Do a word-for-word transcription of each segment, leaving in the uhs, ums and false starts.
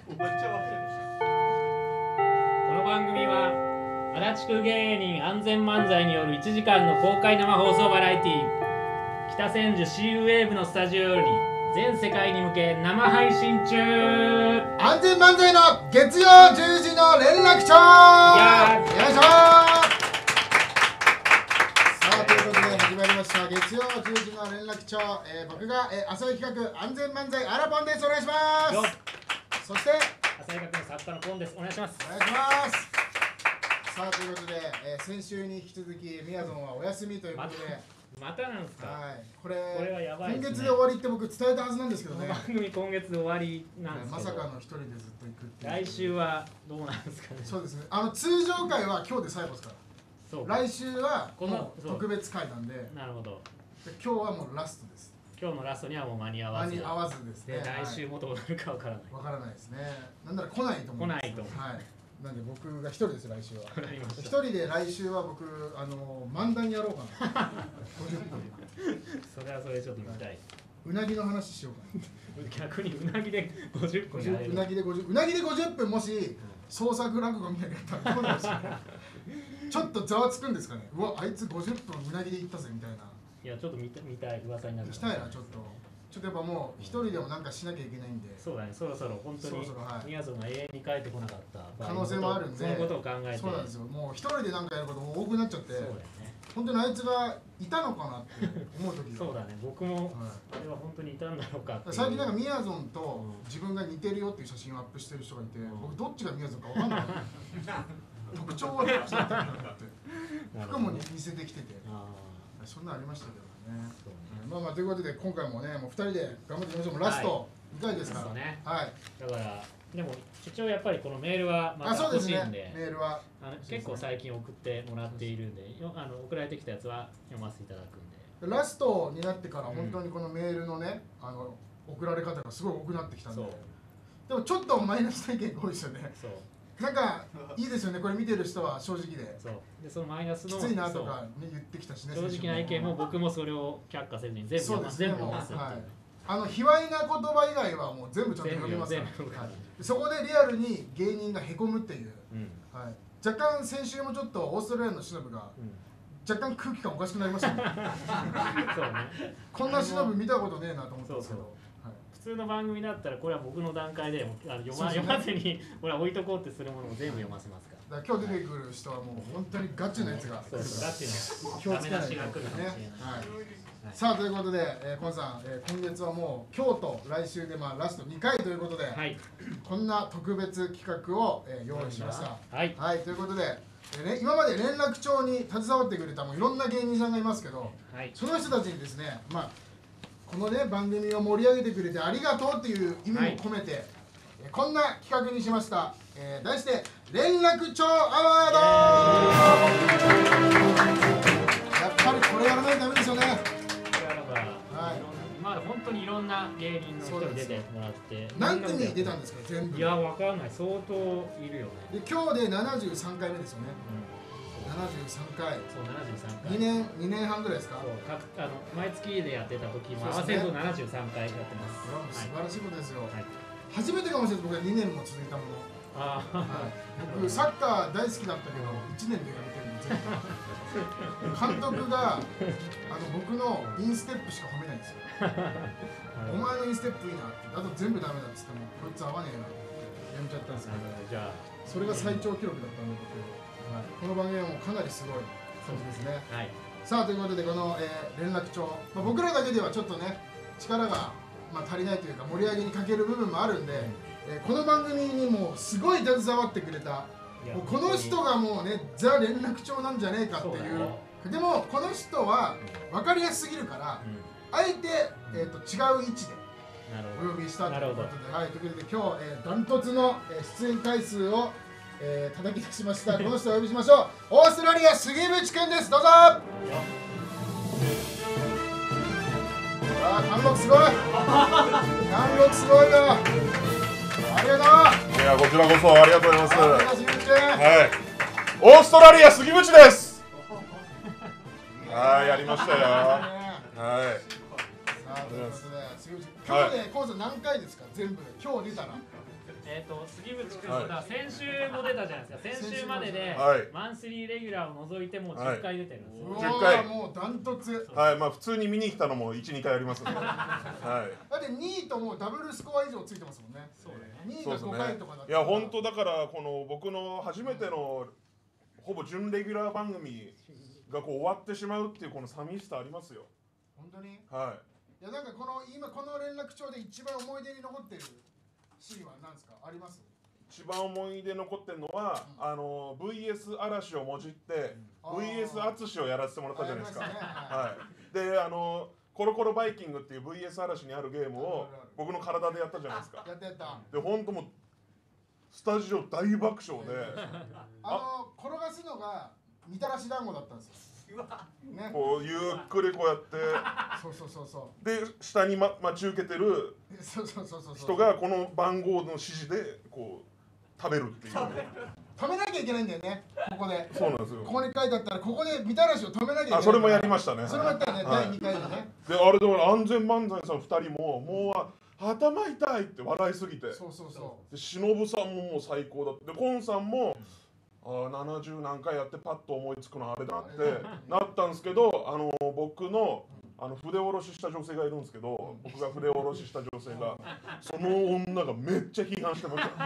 この番組は足立区芸人安全漫才によるいちじかんの公開生放送バラエティー、北千住 シーユー ウェーブのスタジオより全世界に向け生配信中。 安全漫才の月曜じゅうじの連絡帳。よいしょー。さあということで始まりました月曜じゅうじの連絡帳、えー、僕が、えー、浅井企画安全漫才アラポンです。お願いします。そして浅井学の作家のポンです。お願いします。 お願いします。さあということで、えー、先週に引き続きみやぞんはお休みということで、 またなんですか。はい。 これ、 これはやばいですね。 今月で終わりって僕伝えたはずなんですけどね。 この番組今月で終わりなんですけど、 まさかの一人でずっと行くっていう。 来週はどうなんですかね。 そうですね。あの通常回は今日で最後ですから。そう。来週はこの特別回なんで。なるほど。で今日はもうラストです。 今日のラストにはもう間に合わず。間に合わずですね。で来週もどうなるかわからない。わからないですね。なんなら来ないと思う。来ないと思う。はい。なんで僕が一人です。来週は一人で来週は僕あの漫談やろうかな。ごじゅっぷん。 それはそれちょっと見たい。 うなぎの話しようかな。逆にうなぎでごじゅっぷんやれる。 うなぎでごじゅっぷん、うなぎでごじゅっぷんもし創作落語みたいなやったらどうなんですかね。ちょっとざわつくんですかね。うわあいつごじゅっぷんうなぎで行ったぜみたいな。 いやちょっと見た見たい噂になる。 したいなちょっと。ちょっとやっぱもう一人でもなんかしなきゃいけないんで、 そうだね、そろそろ本当にみやぞんが永遠に帰ってこなかった可能性もあるんで、 そのことを考えて、 そうなんですよ。もう一人でなんかやることも多くなっちゃって、そうだよね。本当にあいつがいたのかなって思う時がそうだね、僕もあれは本当にいたんだろうかって。 最近なんかみやぞんと自分が似てるよっていう写真をアップしてる人がいて、僕どっちがみやぞんかわかんない特徴はどっちだったんだろうって服も似せてきてて、そんなありましたけどね。まあまあということで今回もねもうふたりで頑張っていきましょう。ラストにかいですからね。はい。 だからでも一応やっぱりこのメールはまた欲しいんで、 メールはあの結構最近送ってもらっているんで、あの送られてきたやつは読ませていただくんで。ラストになってから本当にこのメールのねあの送られ方がすごい多くなってきたんで。でもちょっとマイナスな意見が多いですよね。そう。なんかいいですよね、これ見てる人は正直で。そうでそのマイナスのきついなとか、ね、言ってきたしね。 正直な意見も僕もそれを却下せずに全部読ます。全部読ます。 あの卑猥な言葉以外はもう全部ちゃんと読みますから。はい、そこでリアルに芸人がへこむっていう。うんはい、若干先週もちょっとオーストラリアの忍が、うん、若干空気感おかしくなりましたね。そうね。こんな忍見たことねえなと思ったんですけど。 普通の番組だったらこれは僕の段階であの読ま、読まずにこれは置いとこうってするものを全部読ませますから。 だから今日出てくる人はもう本当にガチなやつがそうそうガチの気をつけないとね。さあということで、えー、コンさん、えー、今月はもう今日と来週でまあラストにかいということで、はい、こんな特別企画を、えー、用意しました。はい、はい、ということで、えーね、今まで連絡帳に携わってくれたもういろんな芸人さんがいますけど、はい、その人たちにですね、まあこのね番組を盛り上げてくれてありがとうっていう意味も込めて、はい、えこんな企画にしました。えー、題して連絡帳アワード。やっぱりこれやらないとダメですよね。 はい。まあ本当にいろんな芸人の人に出てもらって。 何組出たんですか全部。 いやわかんない。相当いるよね。 で今日でななじゅうさんかいめですよね。うん、ななじゅうさんかい。そうななじゅうさんかい。にねんにねんはんぐらいですか。そうかあの毎月でやってた時も合わせるとななじゅうさんかいやってます。素晴らしいことですよ。はい、初めてかもしれない僕はにねんも続いたもの。ああ、はい。僕サッカー大好きだったけどいちねんでやめてるんで全部。監督があの僕のインステップしか褒めないんですよ。お前のインステップいいなって、あと全部ダメだっつってもこいつ合わねえなってやめちゃったんですけど、じゃあそれが最長記録だったんで僕、はい、この番組はもうかなりすごい感じですね。はい、さあということでこの、えー、連絡帳、まあ、僕らだけではちょっとね力が、まあ、足りないというか盛り上げに欠ける部分もあるんで、えー、この番組にもうすごい携わってくれたもうこの人がもうねザ連絡帳なんじゃねえかっていう。でもこの人は分かりやすすぎるから、うん、あえて、えー、と違う位置でお呼びしたということで、はい、ということで今日、えー、ダントツの、えー、出演回数を、えー、叩き出しましたこの人をお呼びしましょう。オーストラリア杉渕くんです。どうぞ。あー貫禄すごい貫禄すごいよ。ありがとう。 いやこちらこそありがとうございます。はい、オーストラリア杉渕です。はい、やりましたよ。はい。 さあ、ということで、杉内、今日でコンサート何回ですか、全部で、今日出たら。 えっと杉渕君と先週も出たじゃないですか。先週まででマンスリーレギュラーを除いてもじゅっかい出てるんですよ。 じゅっかい。もうダントツ。 はい、まあ普通に見に来たのもいち、にかいありますね。はい。 だってにいともうダブルスコア以上ついてますもんね。そうね。にいがごかいとかだった。 いや本当だからこの僕の初めてのほぼ準レギュラー番組がこう終わってしまうっていうこの寂しさありますよ。 本当に？ はい。 いやなんかこの今この連絡帳で一番思い出に残ってるシーンは何ですか？あります？ 一番思い出残ってるのは、うん、あの ブイエス 嵐をもじって、うん、ブイエス 淳をやらせてもらったじゃないですか。ね、はい。であのコロコロバイキングっていう ブイエス 嵐にあるゲームを僕の体でやったじゃないですか。 やったやった。 で本当もうスタジオ大爆笑で、 あの転がすのがみたらし団子だったんですよ。 ね、こうゆっくりこうやってそうそうそうそうで下に、ま、待ち受けてる人がこの番号の指示でこう食べるっていう止めなきゃいけないんだよねここで。 そうなんですよ。 ここに書いてあったらここでみたらしを止めなきゃいけない。 あそれもやりましたね。 それもやったよね、はい、だいにかいでね。 であれでも安全漫才さんふたりももう頭痛いって笑いすぎて、 そうそうそうで忍さんももう最高だって、でコンさんもあななじゅう何回やってパッと思いつくのあれだってなったんですけど、あの僕のあの筆下ろしした女性がいるんですけど、僕が筆下ろしした女性がその女がめっちゃ批判してました。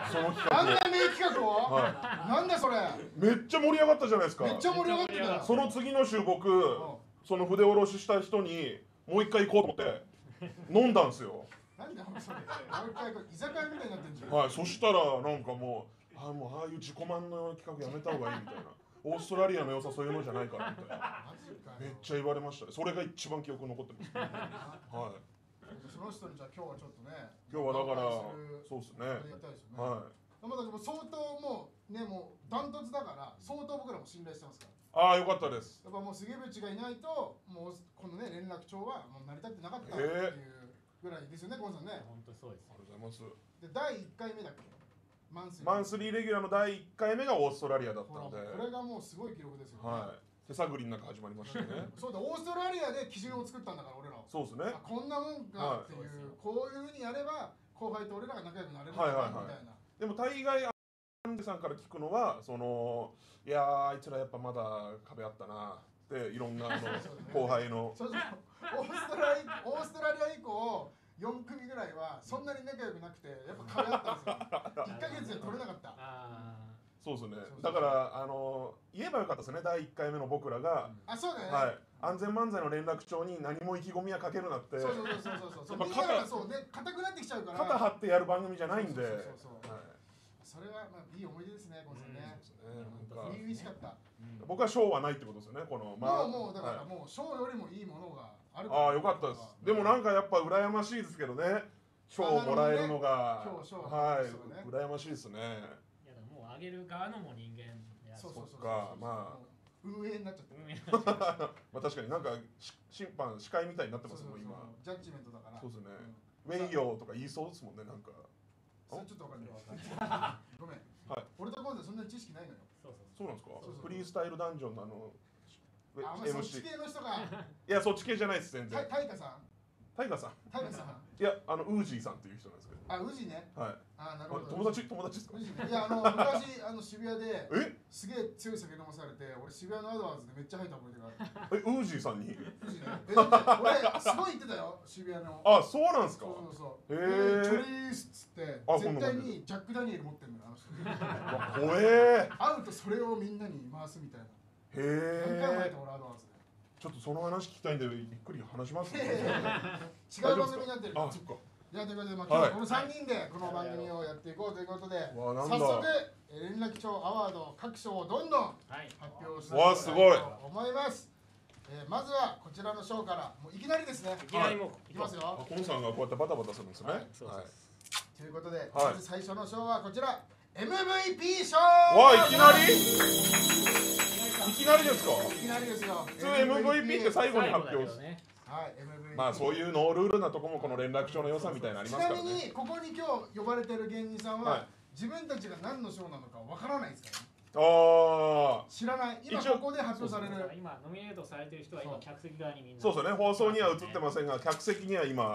その企画を。 あんな名企画を、はい、なんだそれ。 めっちゃ盛り上がったじゃないですか。 めっちゃ盛り上がってた。 その次の週僕その筆下ろしした人にもう一回行こうと思って飲んだんですよ。 なんだそれ。もう一回居酒屋みたいになってんじゃん。 はい、そしたらなんかもう。ああもうああいう自己満の企画やめた方がいいみたいな、オーストラリアの良さそういうのじゃないからみたいなめっちゃ言われましたね。それが一番記憶に残ってます。はい。 その人にじゃあ今日はちょっとね、 今日はだからそうですね。 はい。まだでも相当もうねもうダントツだから相当僕らも信頼してますから。 ああよかったです。 やっぱもう杉渕がいないともうこのね連絡帳はもう成り立ってなかったっていうぐらいですよね、ゴンさんね。 本当そうです。 ありがとうございます。 でだいいっかいめだっけ？ マンスリーレギュラーのだいいっかいめがオーストラリアだったので、 これがもうすごい記録ですよね。 はい。手探りの中始まりましたね。 そうだ、オーストラリアで基準を作ったんだから俺ら。 そうですね。 こんなもんかっていう、こういうふうにやれば後輩と俺らが仲良くなれるんだみたいな。 でも大概アンデさんから聞くのはそのいやーあいつらやっぱまだ壁あったなっていろんなあの後輩の。 そうそう。オーストラリアオーストラリア以降。よんくみぐらいはそんなに仲良くなくてやっぱ壁あったんですよ。いっかげつで取れなかった。 そうですね。だからあの言えばよかったですね。だいいっかいめの僕らが、 あそうだね。 はい。安全漫才の連絡帳に何も意気込みはかけるなって。 そうそうそうそうそう。みんながそうね硬くなってきちゃうから。 肩張ってやる番組じゃないんで。そうそうそう。 それはまあいい思い出ですね、このね。初々しかった。 僕は賞はないってことですよね。このまあもうだからもう賞よりもいいものが。 ああよかったです。でもなんかやっぱ羨ましいですけどね。賞をもらえるのが、はい羨ましいですね。 いやもうあげる側のも人間。 そうそうそうかまあ運営になっちゃって。 まあ確かになんか審判司会みたいになってますもん今。 ジャッジメントだから。 そうですね。ウェイヨーとか言いそうですもんねなんか。 それちょっとわかんない。ごめん。はい。俺と今度そんな知識ないのよ。 そうそう。そうなんですか。フリースタイルダンジョンのあの。 あ、そっち系の人が。 いや、そっち系じゃないです、全然。 タイガさん。 タイガさん。 タイガさん。 いや、あのウージーさんっていう人なんですけど。 あ、ウージーね。 はい。 あ、なるほど。 友達、友達ですか。 いや、あの、昔、あの渋谷で。 え。 すげえ強い酒飲まされて、俺渋谷のアドワーズでめっちゃ入った覚えがある。え、ウージーさんに。ウージーね。俺、すごい言ってたよ、渋谷の。 あ、そうなんですか。 そうそうそう。 へえ。チョリースっつって、絶対にジャックダニエル持ってるのよ、あの人。 怖え。 会うと、それをみんなに回すみたいな。 へえ。 何回も入った俺アドワーズで。 ちょっとその話聞きたいんでゆっくり話します。違う番組になってる。 あ、そっか。 じゃあということで、まあ、今日このさんにんでこの番組をやっていこうということで、早速連絡帳アワード各賞をどんどん発表していきたいと思います。えー、まずはこちらの賞からもういきなりですね。 いきなりもいきますよ。 コンさんがこうやってバタバタするんですね。はい。 ということで、まず最初の賞はこちら エムブイピー 賞。 わあいきなり？いきなりですか？ いきなりですよ。 普通 エムブイピー って最後に発表する。 はい、エムブイピー。 まあそういうノールールなとこもこの連絡帳の良さみたいなのありますからね。 ちなみにここに今日呼ばれてる芸人さんは自分たちが何の賞なのかわからないですからね。ああ。知らない。今ここで発表される。 今ノミネートされてる人は今客席側にみんな。 そうですね。放送には映ってませんが客席には今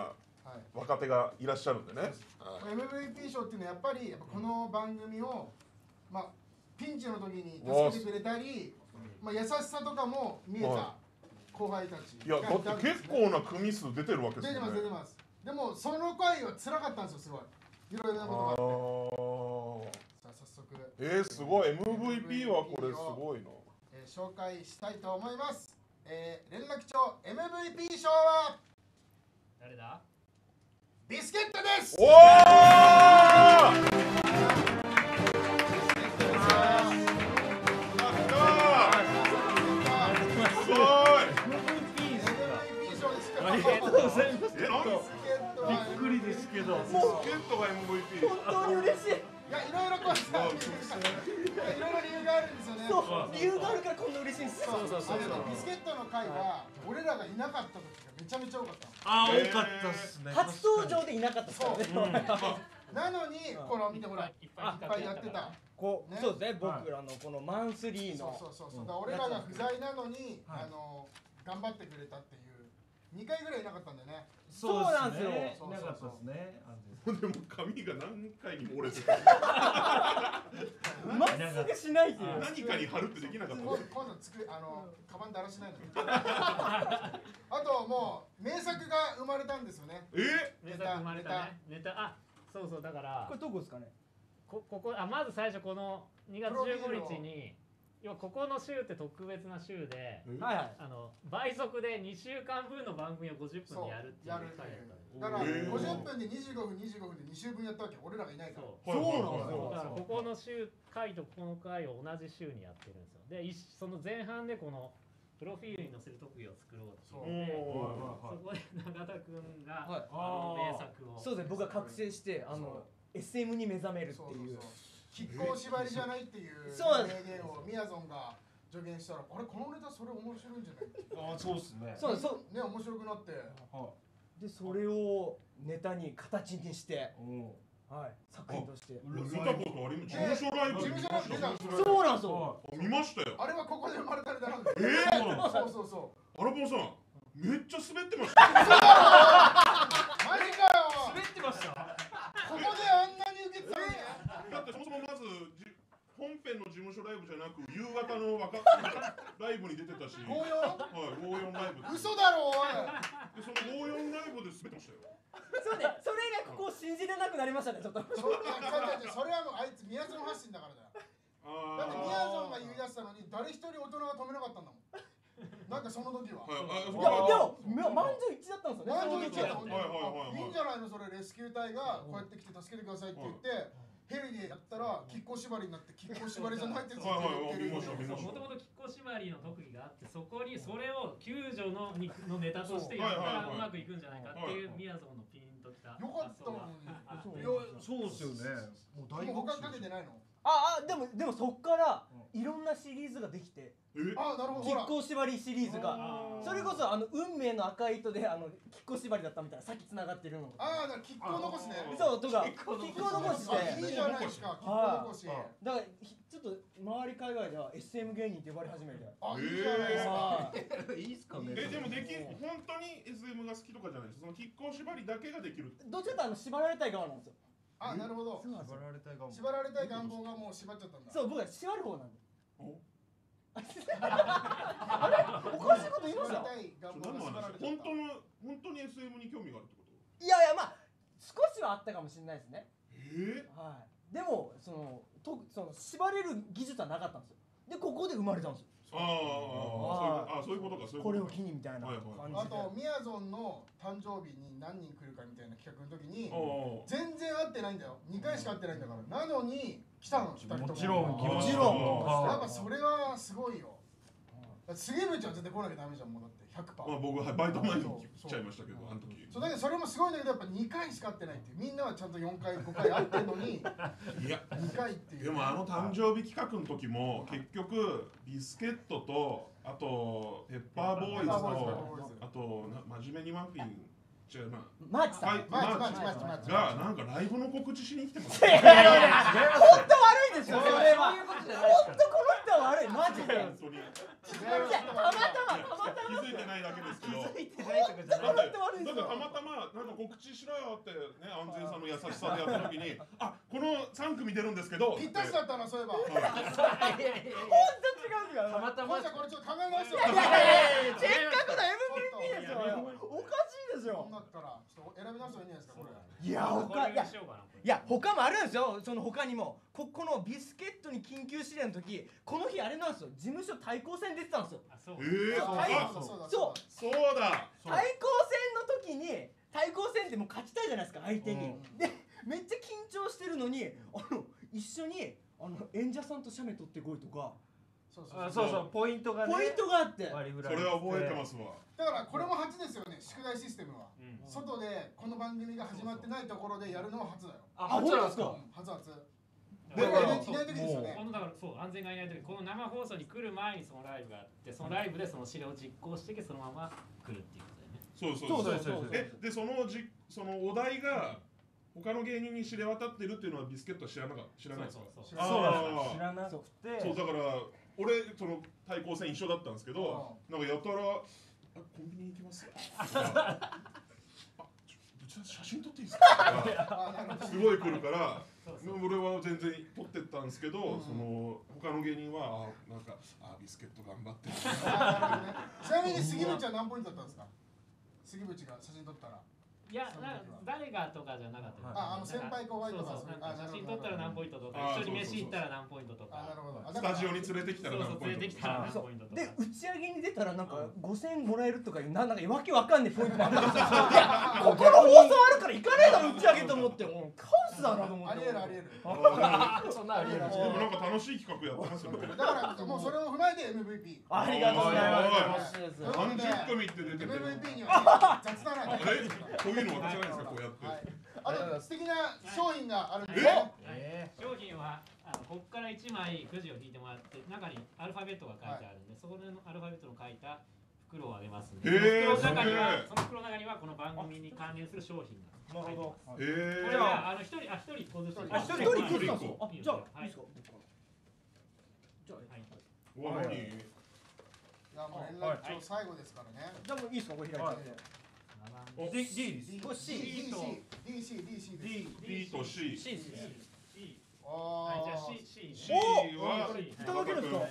若手がいらっしゃるんでね。 エムブイピー 賞っていうのはやっぱりやっぱこの番組をまあピンチの時に助けてくれたり、まあ優しさとかも見えた後輩たち。 いやだって結構な組数出てるわけですよね。 出てます出てます。でもその回は辛かったんですよすごい。いろいろなことがあって。さあ早速。 えー、すごい エムブイピー はこれすごいな。 えー、紹介したいと思います。えー、連絡帳 エムブイピー 賞は誰だ？ ビスケットです。 おー！ ありがとうございます。 え、なんびっくりですけど。 ビスケットが エムブイピー。 本当に嬉しい。 いや、いろいろこうさ、いろいろ理由があるんですよね。 そう、理由があるからこんな嬉しいんです。 そうそうそう。ビスケットの回は俺らがいなかった時がめちゃめちゃ多かった。 あ、多かったですね。初登場でいなかったですからね。 なのに、この見てほら、いっぱいやってた。 こう、そうですね。僕らのこのマンスリーの。 そうそうそう。俺らが不在なのに、あの頑張ってくれたっていう。にかいぐらいいなかったんだよね。 そうなんですよ。 いなかったですね。 でも髪が何回にも折れてた。 まっすぐしないっていう。 何かに貼るってできなかった。 今度つくあのカバンだらしないの。あともう名作が生まれたんですよね。 え？ 名作生まれたね。ネタあそうそうだからこれどこですかね。こここあまず最初このにがつじゅうごにちに。要はここの週って特別な週で、あの倍速でにしゅうかんぶんの番組をごじゅっぷんでやるっていう回だったんです。だからごじゅっぷんでにじゅうごふんにじゅうごふんでに週分やったわけ。俺らがいないから。 そうなんですよ。だからここの週回とこの回を同じ週にやってるんですよ。でその前半でこのプロフィールに載せる特技を作ろうっていうので、そこで永田君があの名作をそうですね。僕が覚醒してあの エスエム に目覚めるっていう。 亀甲縛りじゃないっていう名言をみやぞんが助言したら、あれこのネタそれ面白いんじゃない？ ああそうですね。 そうそうね面白くなって、 でそれをネタに形にして、はい作品として。 見たことあります。事務所ライブ。 事務所ライブ出たんですよ。 そうなんですよ。 見ましたよ。 あれはここで生まれたネタなんです。 ええ。 そうそうそう。 アラポンさんめっちゃ滑ってました。 マジかよ。 滑ってました。 ここであんなに受けてたのに。 だってそもそもまず本編の事務所ライブじゃなく夕方の若ライブに出てたし、 ごじゅうよん？ はい、ごじゅうよんライブ。 嘘だろおい。 でそのごじゅうよんライブで滑ってましたよ。 そうね、それ以来ここ信じれなくなりましたねちょっと。 それはもうあいつみやぞん発信だからだよ。だってみやぞんが言い出したのに誰一人大人が止めなかったんだもん。なんかその時は。 いやでも満場一致だったんですよね。 満場一致だった。 いいいんじゃないのそれレスキュー隊がこうやって来て助けてくださいって言って。ヘリでやったら亀甲縛りになって亀甲縛りじゃないってずっと言ってる。もともと亀甲縛りの特技があってそこにそれを救助ののネタとしてやったらうまくいくんじゃないかっていうみやぞんのピンときた。よかったのに。いやそうですよね。 もう大他かけてないの？ ああでもでもそっからいろんなシリーズができて。 あなるほど。 亀甲縛りシリーズがそれこそあの運命の赤い糸であの亀甲縛りだったみたいな先繋がってるの。 ああだから亀甲残しね。 そうとか亀甲残しで。 いいじゃないですか。亀甲残し。だからちょっと周り海外では エスエム 芸人って呼ばれ始めて。 あいいじゃないですか。 いいっすかね。 えでもでき本当に エスエム が好きとかじゃないです。その亀甲縛りだけができる。 どっちかというと縛られたい側なんですよ。 あなるほど。 縛られたい願望。 縛られたい願望がもう縛っちゃったんだ。 そう僕は縛る方なんで。あれおかしいこと言いました。 本当の本当に エスエム に興味があるってこと？ いやいやまあ少しはあったかもしれないですね。 えー、 はい。でもそのとその縛れる技術はなかったんですよ。でここで生まれたんですよ。 ああそういうことかそういうことか。 これを機にみたいな感じで。 あとみやぞんの誕生日に何人来るかみたいな企画の時に全然会ってないんだよ。にかいしか会ってないんだから。なのに来たのふたりとも。 もちろんもちろん。 やっぱそれはすごいよ。杉渕は絶対来なきゃダメじゃんもうだって ひゃくパーセント。 まあ僕はバイト前に来ちゃいましたけどあの時。 そうだけどそれもすごいんだけどやっぱにかいしか会ってないっていう。みんなはちゃんとよんかいごかい会ってんのにいやにかいっていう。 でもあの誕生日企画の時も結局ビスケットとあとペッパーボーイズとあと真面目にマフィン違うなマーチさんマーチマーチマーチがなんかライブの告知しに来てます。 本当悪いですよそれは。本当この人た悪いマジで。 本当に。 たまたまたまたま。 気づいてないだけですけど。 気づいてないとかじゃない。 だってだってたまたまなんか告知しろよってね安全さんの優しさでやった時にあこの三組出るんですけど。 ぴったしだったなそういえば。 本当違う違う。 たまたま。 これちょっと考え直してよ。 いやいやいやせっかくの エムブイピー ですよ。おかしいですよ。 そうなったらちょっと選び直したらいいんじゃないですかこれ。 いや他いやいや他もあるんですよ。その他にもここのビスケットに緊急指令の時この日あれなんですよ。事務所対抗戦出てたんですよ。 ええそうそうそうだ。 対抗戦の時に対抗戦ってもう勝ちたいじゃないですか相手に。でめっちゃ緊張してるのにあの一緒にあの演者さんと写メ撮ってこいとか。 そうそうそうポイントがねポイントがあってそれは覚えてますわ。 だからこれも初ですよね宿題システムは。外でこの番組が始まってないところでやるのは初だよ。 あ本当ですか。 初初。 だからいない時ですよね。 このだからそう安全がいない時この生放送に来る前にそのライブがあってそのライブでその指令を実行してそのまま来るっていうことだよね。 そうそうそうそう。えでそのじそのお題が他の芸人に知れ渡ってるっていうのはビスケットは知らなか知らないですか。 そうそうそう知らなくて。 そうだから俺その対抗戦一緒だったんですけどなんかやたらコンビニ行きますよ。写真撮っていいですかすごい来るから俺は全然撮ってったんですけど、その他の芸人はあなんかあビスケット頑張ってるちなみに杉渕は何ポイントだったんですか。杉渕が写真撮ったらいや誰がとかじゃなかった。 ああの先輩後輩とか写真撮ったら何ポイントとか一緒に飯行ったら何ポイントとかスタジオに連れてきたら何ポイントで打ち上げに出たらなんかごせんえんもらえるとかいうなんかわけわかんないポイントもあったんですよ。いやここの放送あるから行かねえだろ打ち上げと思ってもうカオスだなと思って。 ありえるありえる。 そんなありえる。 でもなんか楽しい企画やってますよね。 だからもうそれを踏まえて エムブイピー。 ありがとうございます。 さんじゅっ組って出ててエムブイピー には雑だな。 えこういうの渡せないんですかこうやって。 あと素敵な商品があるんですよ。商品はあのここからいちまいくじを引いてもらって中にアルファベットが書いてあるんで、そこのアルファベットの書いた袋をあげますんで、袋の中にはその袋の中にはこの番組に関連する商品が入ってます。これはあの一人あ一人一個ずつ。 あ一人一個ずつなんですか。あじゃあいいですか。 じゃあはい。 わ何？ いやもう連絡帳最後ですからね。 じゃあもういいですかこれ開いて。 D D です。 これ C D D C D C D D と C。 C です。 はいじゃあ C C C はいただけるんですか。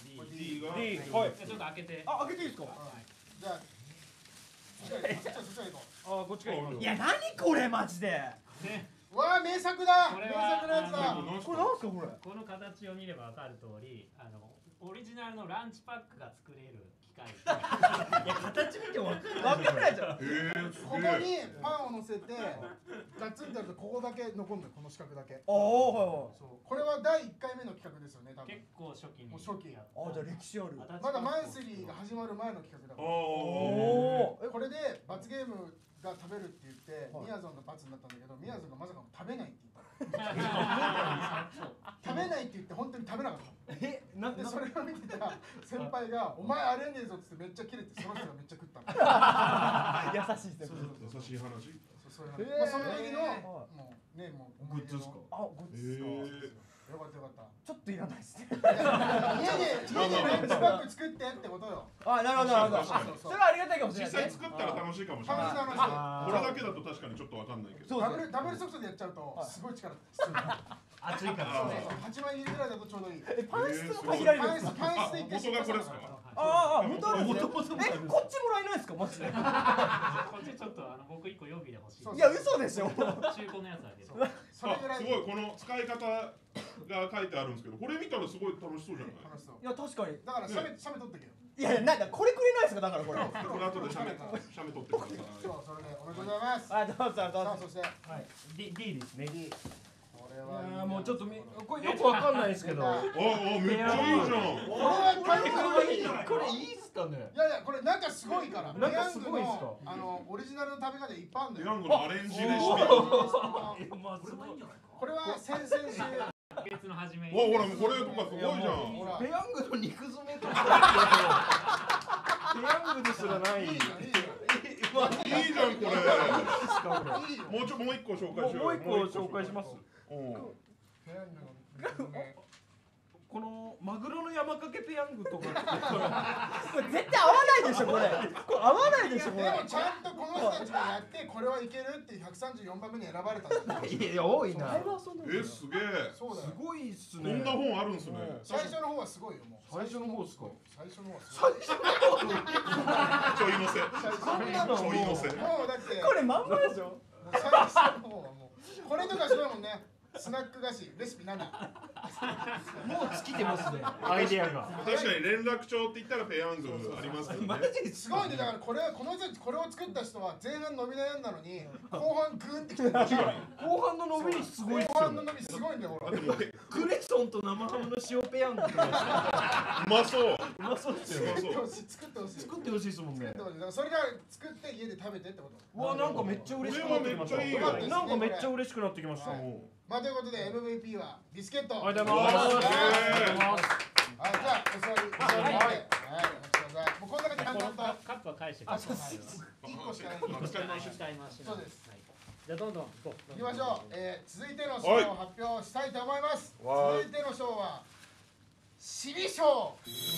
D が D はいちょっと開けて。 あ開けていいですか。 じゃあそっちそっち行こあこっちから行く。 いや何これマジで。 う。わあ名作だ。名これは作のやつだ。 これなんすかこれ。 この形を見ればわかる通り、あのオリジナルのランチパックが作れる機械。 いや形見てわかる。わかんないじゃん。 ここにパンを乗せてガツンとやるとここだけ残るんだよこの四角だけ。 ああはいはい。 そうこれはだいいっかいめの企画ですよね多分。 結構初期に。 もう初期。 あじゃあ歴史ある。 まだマンスリーが始まる前の企画だから。 おお。 これで罰ゲームが食べるって言ってみやぞんが罰になったんだけどみやぞんがまさか食べないって言った。食べないって言って本当に食べなかった。 えなでそれを見てた先輩が「お前あれねえぞ」っつってめっちゃキレてその人がめっちゃ食ったの。 優しいですね。 優しい話。 そういう話。まあその時のもうねもうグッズですか。 あグッズですか。 よかったよかった。 ちょっといらないですね。 家で家でランチパック作ってってことよ。 あなるほどなるほど。それはありがたいかもしれ実ない。 際作ったら楽しいかもしれない。 楽しい楽しい。 これだけだと確かにちょっとわかんないけど。 ダブルダブルソフトでやっちゃうとすごい力必要だ。 熱いから。 はちまい入りぐらいだとちょうどいい。 えパン質も限られるんですか。 パン質で一回元がこれですか。 ああ元あるんですね。えこっちもらえないですかマジで。 こっちちょっとあの僕一個予備で欲しい。 いや嘘でしょ。 中古のやつあげる。 それぐらい。 すごいこの使い方が書いてあるんですけど、これ見たらすごい楽しそうじゃない。 楽しそう。 いや確かに。 だからシャメシャメ取ってけよ。 いやいやなんだこれくれないですかだからこれ。 この後でシャメシャメ取ってください。 そうそれでおめでとうございます。 あどうぞどうぞ。 さあそしてはい。D D ですね。 これいはやもうちょっとみこれよくわかんないですけど。 おおめっちゃいいじゃん。 これは大変いい。 これいいっすかね。 いやいやこれ中すごいから。 中すごいっすか。 あのオリジナルの食べ方いっぱいあるんだよ。 ヤングのアレンジレシピ。 これは先々週。 月の初めに。 おほらもうこれとかすごいじゃん。 ペヤングの肉詰めとか。ペヤングですらない。 いいじゃんいいじゃん。 いいじゃんこれ。 いいよ。 もうちょもう一個紹介しよう。 もう一個紹介します。 おペヤングの肉詰め。 このマグロの山かけペヤングとかこれ絶対合わないでしょこれ。これ合わないでしょこれ。 でもちゃんとこの人たちがやってこれはいけるってひゃくさんじゅうよんばんめに選ばれたんだよ。 いや多いな。 えすげえ。 そうだよ。 すごいっすこね。 んな本あるんすね。 最初の方はすごいよもう。 最初の方っすか。 最初の方はすごい。 ちょいのせ。 こんなのちょいのせ。 もうだってこれまんまでしょ。 最初の方はもうこれとかそうだもんね。スナック菓子レシピなな。 もう尽きてますね。アイデアが。 確かに連絡帳って言ったらペヤングありますけどね。 すごいね。だからこれこの人これを作った人は前半伸び悩んだのに後半グーンってきてる。 後半の伸びすごいっすよ。 後半の伸びすごいんだよほら。 クレソンと生ハムの塩ペヤングとか。 うまそう。 うまそうっすよ。 作ってほしい作ってほしい。 作ってほしいですもんね。 それが作って家で食べてってこと。 うわなんかめっちゃ嬉しくなってきました。なんかめっちゃ嬉しくなってきました。 まあということで エムブイピー はビスケット。 ありがとうございます。 はい、じゃあお座りお座りはい、はい、お待ちください。もうこんな感じで簡単とカップは返してください。 一個しかない。 使い回し使い回し。 そうです。 じゃあどんどん行こう。 行きましょう。えー、続いての賞を発表したいと思います。続いての賞はシリ賞。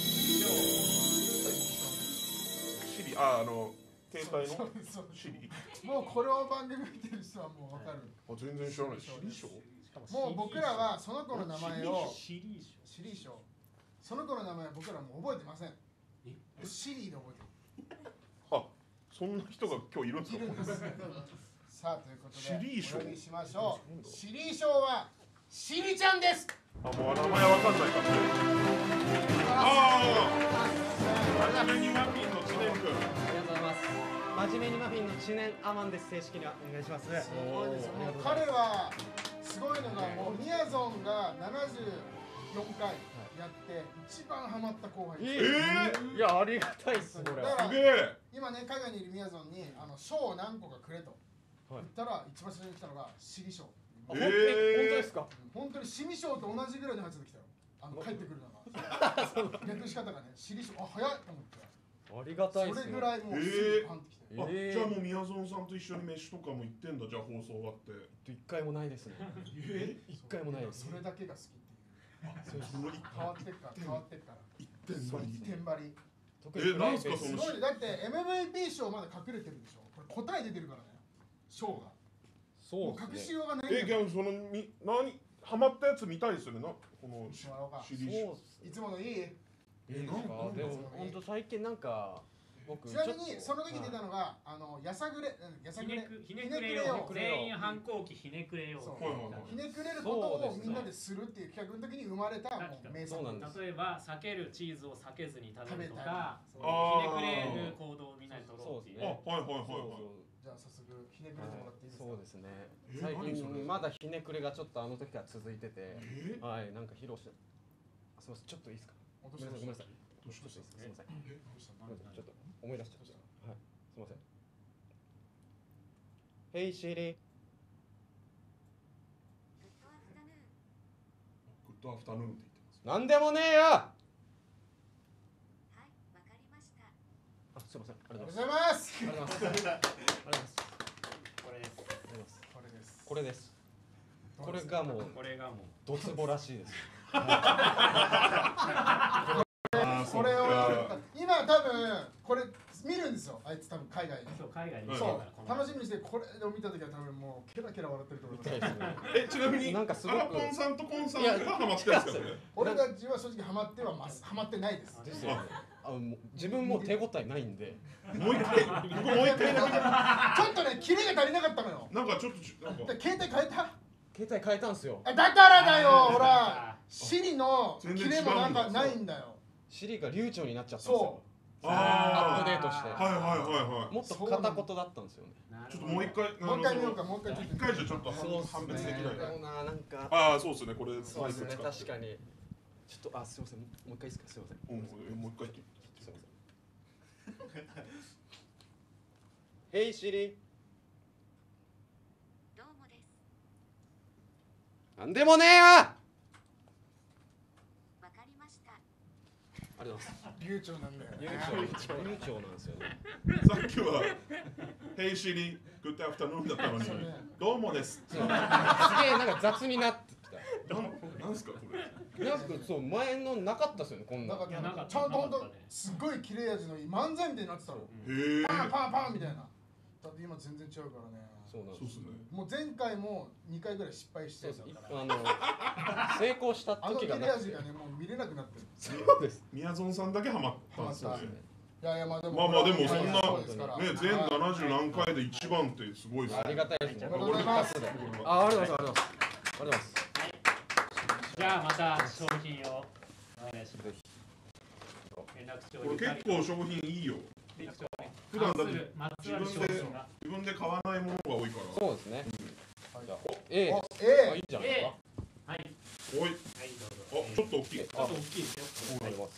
シリああの携帯のシリ。 もうこの番組見てる人はもうわかる。 あ全然知らない。シリ賞。 もう僕らはその子の名前をシリー賞。 シリ賞。その子の名前は僕らも覚えてません。シリーで覚えてる。 あそんな人が今日いるんですか。 いるんです。さあということでシリー賞お呼びしましょう。シリー賞はシリちゃんです。 あもう名前わかんないかも。ああ。真面目にマフィンの知念君。 ありがとうございます。真面目にマフィンの知念アマンです。正式にはお願いします。 すごいです。もう彼はすごいのがもうみやぞんがななじゅうよんかいやって一番ハマった後輩です。 えー、いやありがたいっすこれ。 だからすげえ。 今ね海外にいるみやぞんにあの賞を何個かくれと言ったら一番最初に来たのがシリ賞。 えー、 本当ですか。 本当にシミ賞と同じぐらいのやつで来たよ。あの帰ってくるのが略し方がねシリ賞あ早いと思って。 ありがたいっすね。 それぐらいもうすぐパンってきて。 あじゃあもうみやぞんさんと一緒に飯とかも行ってんだ。じゃあ放送終わって。 一回もないですね。一回もないです。 それだけが好きっていう。 そう変わってっから変わってっから。 一点張り。 一点張り。 えなんすかその。 すごいね。だって エムブイピー 賞まだ隠れてるでしょ。これ答え出てるからね。賞が。 そう隠しようがない。 え、逆にそのみ何ハマったやつ見たいですよね。なこのシリーズ。 いつものいい？ えなんかでも本当最近なんか僕ちなみにその時出たのがあのやさぐれやさぐれひねくれよう全員反抗期ひねくれようひねくれることをみんなでするっていう企画の時に生まれた名作なんです。 例えば避けるチーズを避けずに食べるとかひねくれる行動をみんなで取ろうっていう。 あはいはいはいはい。 じゃあ早速ひねくれてもらっていいですか。 そうですね。最近まだひねくれがちょっとあの時から続いてて、はいなんか披露して。すみませんちょっといいですか。ごめんなさいごめんなさい。どうしたんですか。すみません。ちょっと思い出しちゃった。はいすみません。Hey Siri。 グッドアフタヌーンって言ってます。 なんでもねえよ。はいわかりました。 あすみませんありがとうございます。 ありがとうございます。ありがとうございます。 これです。 これです。 これです。これがもうこれがもうドツボらしいです。 これを今多分これ見るんですよ。あいつ多分海外で。 そう海外に。 そう楽しみにしてこれを見た時は多分もうケラケラ笑ってると思います。 えちなみになんかすごくアラポンさんとコンさんがハマってるんですかね。 俺たちは正直ハマってはますハマってないです。 ですよね。あの自分も手応えないんで。 もう一回僕もう一回ちょっとねキレが足りなかったのよ。 なんかちょっとなんか携帯変えた。 携帯変えたんすよ。 だからだよほらシリのキレもなんかないんだよ。 シリが流暢になっちゃったんですよ。 アップデートして。 はいはいはいはい。 もっと片言だったんですよね。 ちょっともう一回もう一回見ようかもう一回一回じゃちょっと判別できない。 でもななんか。 ああそうですねこれそうですね確かに。ちょっとあすみませんもう一回いいですかすみません。 もう一回。すみません。Hey Siri。 どうもです。 なんでもねえよ。 わかりました。 ありがとうございます。 流暢なんだよ。 流暢流暢なんですよね。 さっきは Hey Siri Good afternoon だったのにどうもです。 すげえなんか雑になってきた。 なんですかこれ。 なんかそう前のなかったですよねこんな。 なんかちゃんと本当すごい切れ味のいい漫才みたいになってたの。 へえ。 パンパンパンみたいな。だって今全然違うからね。 そうなんですね。 もう前回もにかいぐらい失敗してるから。 あの成功した時があの切れ味がねもう見れなくなってる。 そうです。 宮園さんだけハマったんですね。 いやいやまあでもまあまあでもそんなね全ななじゅう何回で一番ってすごいですね。 ありがたいですね。 ありがとうございます。 あ、ありがとうございます。ありがとうございます。 じゃあまた商品をお願いします。連絡帳。 これ結構商品いいよ。普段だって自分で自分で買わないものが多いから。 そうですね。じゃあ A。 A。 いいじゃないですか。 はい。 おい。あ、ちょっと大きい。 ちょっと大きいですよ。 あります。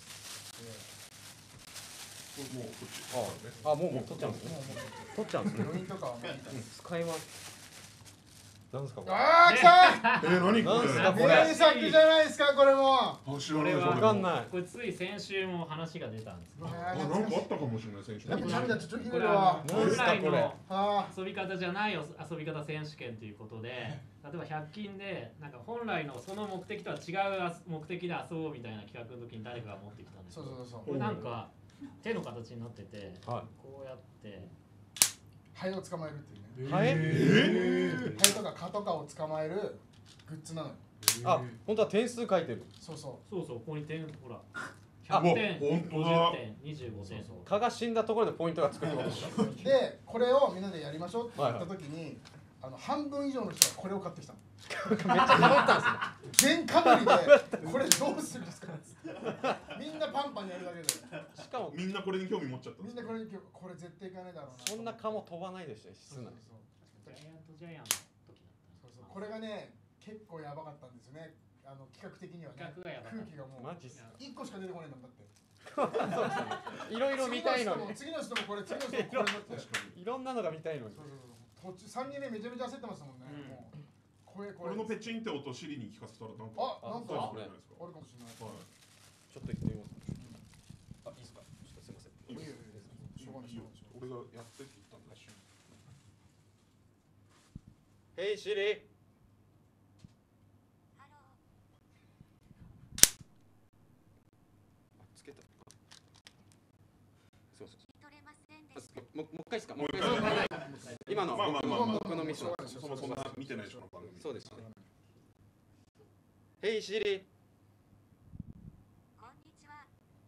もうこっち。 あ、もうもう取っちゃうんですね。取っちゃうんですね。 余韻とか使います。なんですかこれ。 ああ、来た。 え、何これ。 名作じゃないですかこれも。 これわかんない。 これつい先週も話が出たんです。 あ、なんかあったかもしれない先週。 涙ちょっと切れるわ。 本来の遊び方じゃない遊び方選手権ということで、例えばひゃく均でなんか本来のその目的とは違う目的で遊ぼうみたいな企画の時に誰かが持ってきたんです。 そうそうそう。 これなんか手の形になってて、こうやって。 ハエを捕まえるっていうね。 ハエ？ ハエとか蚊とかを捕まえるグッズなのよ。 あ、本当は点数書いてる。 そうそう。 そうそう、ここに点ほら。ひゃくてん、ごじゅってん、にじゅうごてん。 蚊が死んだところでポイントがつくってことですか。 で、これをみんなでやりましょうって言った時に、あの半分以上の人がこれを買ってきたの。 めっちゃかぶったんですね。全かぶりでこれどうするんですか。みんなパンパンやるだけで。 しかもみんなこれに興味持っちゃった。 みんなこれに興味、これ絶対いかねえだろうな。 そんな蚊も飛ばないでしょ室内。 ジャイアントジャイアンの時だった。 そうそう。これがね結構やばかったんですよね。あの企画的にはね。空気がもうマジっす。 一個しか出てこないんだもんだって。 いろいろ見たいのに。 次の人もこれ次の人もこれだって。 いろんなのが見たいのに。 そうそうそう。途中三人目めちゃめちゃ焦ってましたもんね。もうこれこれのペチンって音尻に聞かせたらなんかあなんかあるかもしれない。 ちょっと言ってみます。あいいですか。ちょっとすみません。 いいよいいよ。しょうがないしょうがない。 俺がやってって言ったんだし。 Hey Siri。つけた。そうそう。もうもう一回ですか。もう一回。今の僕のミス。 そもそも見てないでしょ番組。 そうですね。Hey Siri。 こんにちは。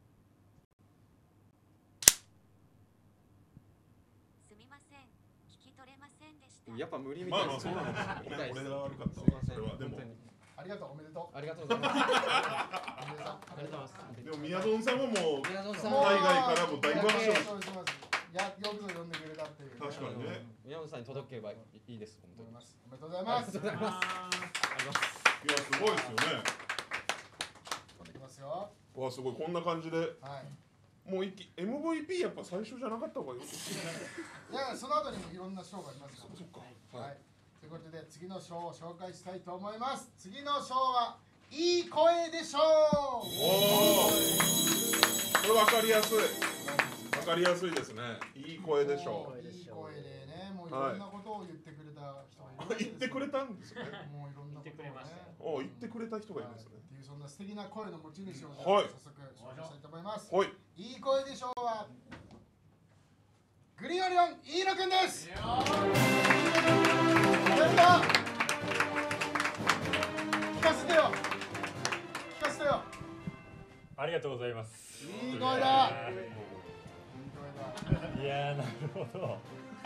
すみません。聞き取れませんでした。 やっぱ無理みたいです。 まあまあそうなんです。俺が悪かった。それはでも。 ありがとうおめでとう。 ありがとうございます。ありがとうございます。 でも宮園さんももう海外海からも大爆笑。 やよくぞ呼んでくれたっていう。 確かにね。 宮本さんに届けばいいです。本当に。 おめでとうございます。 ありがとうございます。 いやすごいですよね。 いきますよ。 わすごいこんな感じで。 はい。 もう一気 エムブイピー やっぱ最初じゃなかった方がいい。いやその後にもいろんな賞がありますから。 そっか。 はい。ということで次の賞を紹介したいと思います。次の賞はいい声でしょう。おお。これわかりやすい。わかりやすいですね。いい声でしょう。 いい声でね、もういろんなことを言ってくれた人がいる。 言ってくれたんですね。 もういろんなことをね。 お言ってくれた人がいるんですね。 っていうそんな素敵な声の持ち主を早速紹介したいと思います。 はい。 いい声でしょうはグリーンオリオン飯野くんです。聞かせてよ。聞かせてよ。 ありがとうございます。 いい声だ。 いやーなるほど。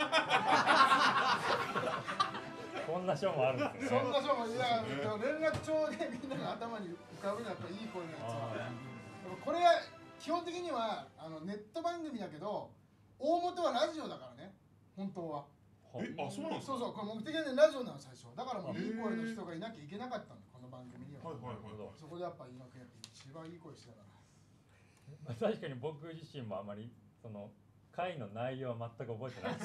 こんな賞もあるんですね。 そんな賞もいや連絡帳でみんなが頭に浮かぶのはやっぱいい声のやつ。これは基本的にはあのネット番組だけど大元はラジオだからね。本当は。 えあそうなんですか。 そうそうこれ目的はねラジオなの最初。だからもういい声の人がいなきゃいけなかったのこの番組には。はいはいはい。そこでやっぱ飯野君一番いい声してたから。 確かに僕自身もあまりその回の内容は全く覚えてなく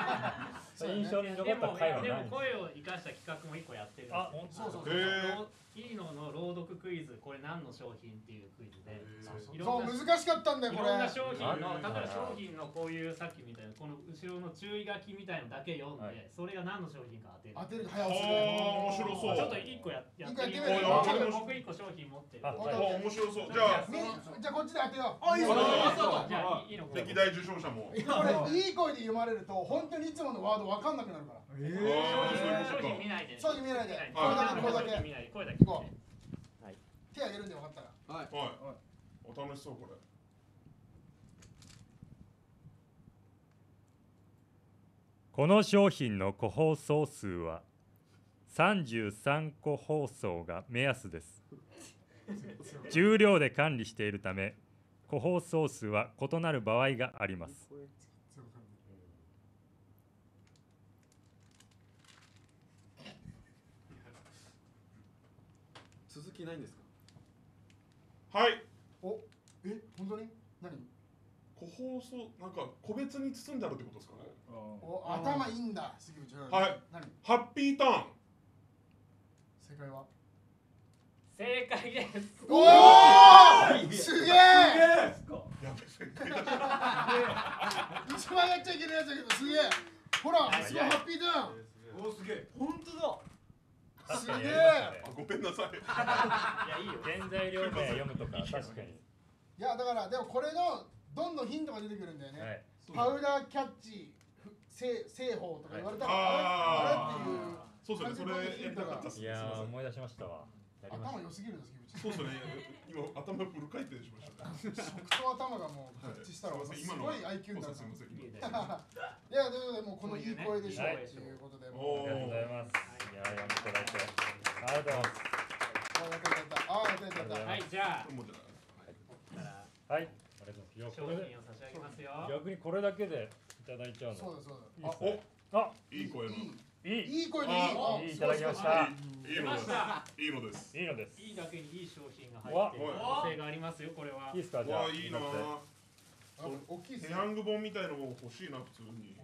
て印象に残った回はない。 でも声を生かした企画も一個やってる。 あ本当。 そうそうそう。 いいのの朗読クイズ、これ何の商品っていうクイズで、 そう難しかったんだよこれ。 いろんな商品の、例えば商品のこういうさっきみたいなこの後ろの注意書きみたいのだけ読んで、それが何の商品か当てる。 当てる早押しで。面白そう。 ちょっと一個やってみて。僕一個商品持ってる。 あ、面白そう。じゃあ、 じゃあこっちで当てよう。 あ、いいですじゃあいいの。 歴代受賞者も。 これいい声で読まれると本当にいつものワードわかんなくなるから。 ええ。商品見ないで。 商品見ないで。 これだけこれだけ。声だけ。 手あげるんで分かったら。 はい。はい。お楽しそうこれ。 この商品の個包装数はさんじゅうさんこ包装が目安です。重量で管理しているため、個包装数は異なる場合があります。 続きないんですか？ はい。 お、え、本当に？何？ 個包装なんか個別に包んであるってことですかね。 お、頭いいんだ。杉内。 はい。 何？ ハッピーターン。 正解は？ 正解です。 おお！すげえ。 やべ正解だ。 一番やっちゃいけないやつだけどすげえ。ほら、すごいハッピーターン。 おおすげえ。本当だ。 すげえ。 あ、ごめんなさい。 いやいいよ。 原材料名読むとか確かに。 いやだからでもこれのどんどんヒントが出てくるんだよね。はい、パウダーキャッチ製製法とか言われたらあれっていう。 そうですね。それやりたかったっす。 いやー思い出しましたわ。 頭良すぎるんですけど。そうですね。今頭フル回転しましたね。 食と頭がもう合致したらすごい アイキュー になる。すみません。いやということでもうこのいい声でしょうということで。 ありがとうございます。いや読んでいただいてありがとうございます。 あ、やったやったやった。 はい、じゃあ。 はい。 商品を差し上げますよ。 逆にこれだけでいただいちゃうの。 そうだそうだ。あ、いい声の。 いい。 いい声でいい。 いただきました。 いいのです。いいのです。 いいのです。 いいだけにいい商品が入っている可能性がありますよこれは。 いいですかじゃあ。 いいな。 大きいですね。 ペヤング本みたいのも欲しいな普通に。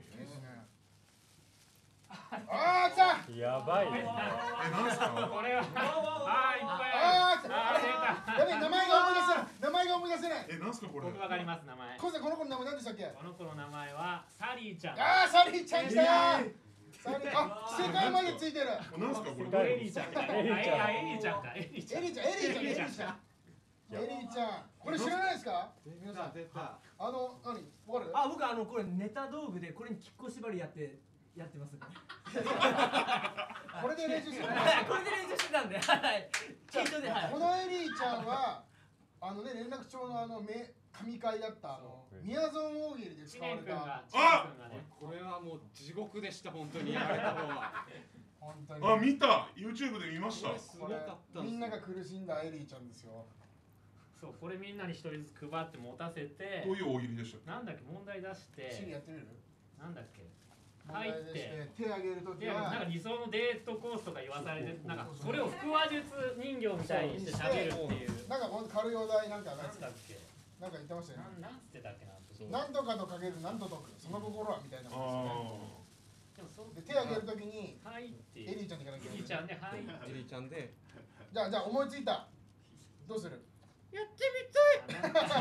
あー来た。 やばい。 え、なんすか。 これは。あーいっぱいあある。あー出た。 やべ名前が思い出せない。名前が思い出せない。 え、なんすかこれ。 僕わかります名前。 この子の名前何でしたっけ。 この子の名前はサリーちゃん。 あーサリーちゃん来た。サリーあ世界までついてる。 なんすかこれ。 エリーちゃん。エリーちゃんか。エリーちゃん。 エリーちゃん。エリーちゃん。エリーちゃん。エリーちゃん。これ知らないですか。皆さん。あの何わかる。 あ僕あのこれネタ道具でこれにきっこ縛りやってやってます。 これで練習してた。 これで練習してたんで。はい。 このエリーちゃんはあのね連絡帳のあのめ神回だったあの宮園大喜利で使われた。 あ、 これはもう地獄でした本当にやられた方は。 本当に。 あ、見た。YouTube で見ました。 すごかった。 みんなが苦しんだエリーちゃんですよ。 そうこれみんなに一人ずつ配って持たせて。 どういう大喜利でした。 なんだっけ問題出して。 シリやってみる？ なんだっけ。 入って手あげるときはなんか理想のデートコースとか言わされてなんかそれを腹話術人形みたいにして喋るっていうなんか軽いお題なんかなんだっけなんか言ってましたよね。 なんつってたっけななんとかとかけるなんと解くその心はみたいなことですね。で手あげるときにエリーちゃんに行かなきゃいけない。 エリーちゃんではいエリーちゃんでじゃあじゃあ思いついたどうする。 やってみたい。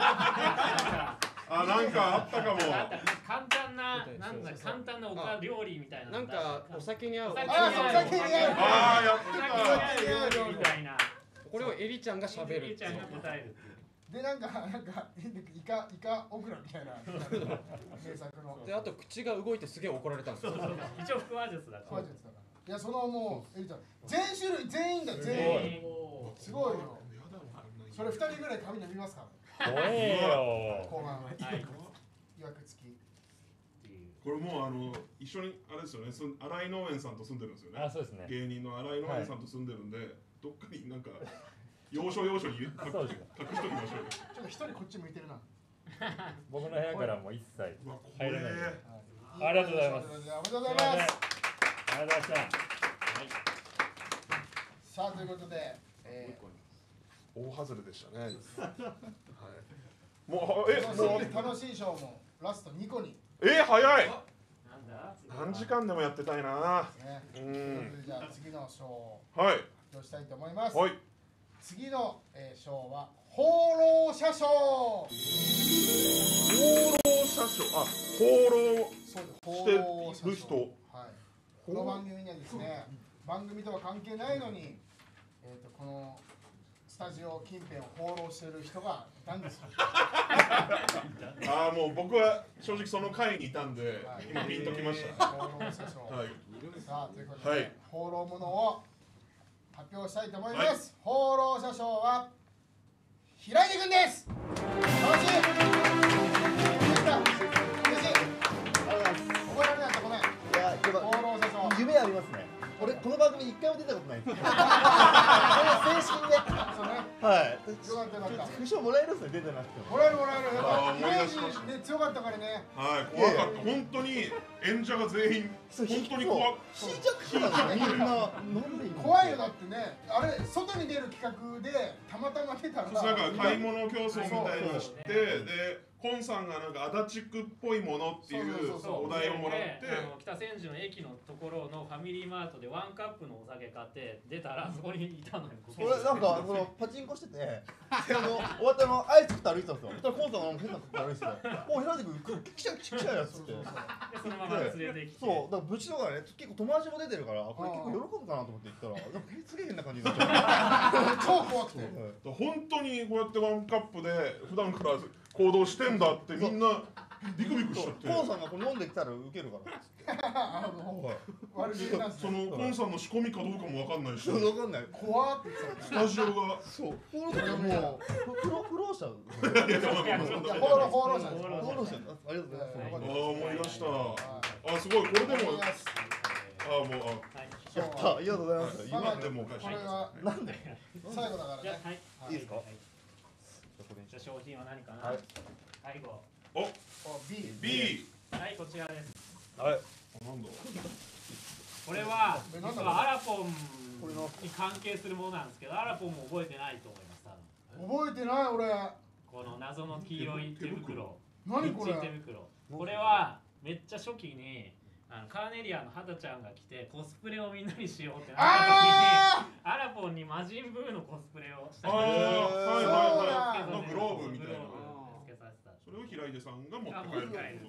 あ、なんかあったかも。 簡単な、なんだ、簡単なおか料理みたいな。 なんかお酒に合う。 あ、お酒に合う。 ああ、やってた。料理みたいな。 これをエリちゃんが喋る。 エリちゃんが答える。 で、なんか、なんか、イカ、イカオクラみたいな。名作の。 で、あと口が動いてすげえ怒られたんですよ。 一応腹話術だから。 腹話術だから。いや、そのもう、エリちゃん、全種類、全員だ、全員。すごいよ。それ二人ぐらい髪伸びますから。 怖えよ。 後半。予約付き。 これもうあの一緒にあれですよね。新井農園さんと住んでるんですよね。 あ、そうですね。 芸人の新井農園さんと住んでるんで、どっかになんか要所要所に隠しときましょうよ。 ちょっと一人こっち向いてるな。 僕の部屋からも一切入れない。 ありがとうございます。ありがとうございます。 ありがとうございました。 さあということで。 大外れでしたね。はい。もうえもう楽しいショーもラストにこに。 え早い。 なんだ。 何時間でもやってたいな。 うん。じゃあ次のショー。はい。 表したいと思います。 はい。 次の、えー、賞は放浪者賞。放浪者賞、あ、放浪してる人。はい。 この番組にはですね、番組とは関係ないのに、えーとこのスタジオ近辺を放浪している人がいたんですよ。 ああ、もう僕は正直その会にいたんで、はい、今ピンときました。 放浪者賞。はい。さあということで、はい、放浪ものを発表したいと思います。はい、放浪者賞は平井くんです。楽しい。嬉しい。覚えられなかった。ごめん。いや、放浪者賞。 夢ありますね。俺この番組一回も出たことないんですよ。正式にね。そうね。はい。よかったよかった。副賞もらえるんですね、出てなくても。 もらえるもらえる。やっぱイメージね強かったからね。 はい、怖かった。本当に演者が全員本当に怖く。 死んじゃったみんな。なんで怖いよだってね。あれ外に出る企画でたまたま出たら。 なんか買い物競争みたいなのして、で。コンさんがなんか足立区っぽいものっていうお題をもらって、 北千住の駅のところのファミリーマートでワンカップのお酒買って出たらそこにいたのよ。 俺なんかそのパチンコしてて、あの終わったのアイス食って歩いてたんですよ。そしたらコンさんが変なこと歩いてて、お平手君来ちゃ来ちゃうやつって。 そのまま連れてきて。 そうだからぶちとかね結構友達も出てるからこれ結構喜ぶかなと思って行ったらなんかすげえ変な感じになっちゃう。 超怖くて。 本当にこうやってワンカップで普段から行動してんだってみんなビクビクしちゃって。 コンさんがこれ飲んできたらウケるから。 そのコンさんの仕込みかどうかもわかんないし。 わかんない。 怖って言ってた。 スタジオが。 そう。この時はもうフロフロー者。 放浪放浪者。 放浪者。ありがとうございます。 ああ思い出した。あすごいこれでも。あもうあ。 やったありがとうございます。 今でもこれはなんで最後だからね。 いいですか。 じゃ商品は何かな。最後。 お。 B。 B。 はい、こちらです。 はい。なんだ。 これは実はアラポンに関係するものなんですけど、アラポンも覚えてないと思います。 覚えてない俺。 この謎の黄色い手袋。 何これ。 手袋。これはめっちゃ初期に。あのカーネリアのハタちゃんが来てコスプレをみんなにしようってなった時にアラポンに魔人ブーのコスプレをしたりはいはいはいのグローブみたいなそれを平出さんが持って帰る